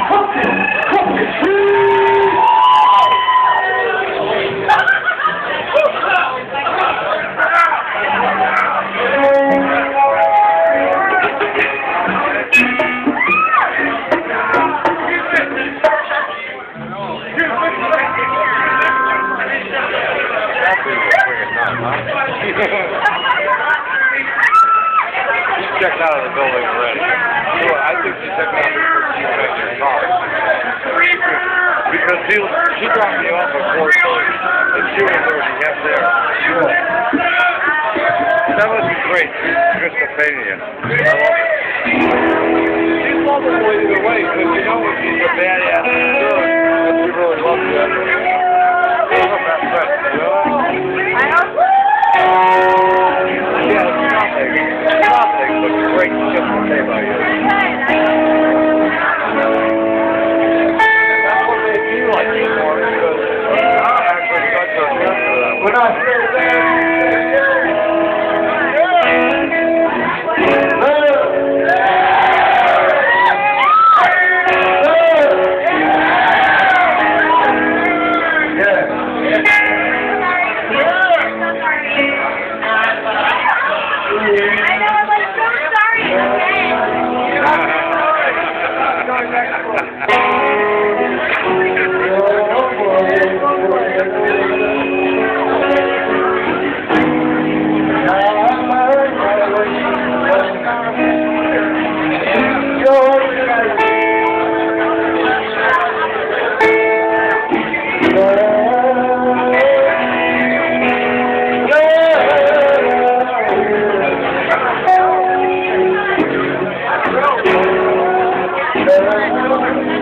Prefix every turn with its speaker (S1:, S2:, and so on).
S1: She's checked out of the building already. So I think she checked out before she went in her car. Because she dropped me off at 4:30 and she was already half there. That would be great. Christophania. I love it. She's lovable either way, because you know when she's a badass and good, and she really loves you. She's her best friend, you know?
S2: I hope so.
S1: Yeah, it's nothing but great shit to say about you. That's what made me like you more, because I'm actually such a fan for that. We're not still there.
S3: Thank you.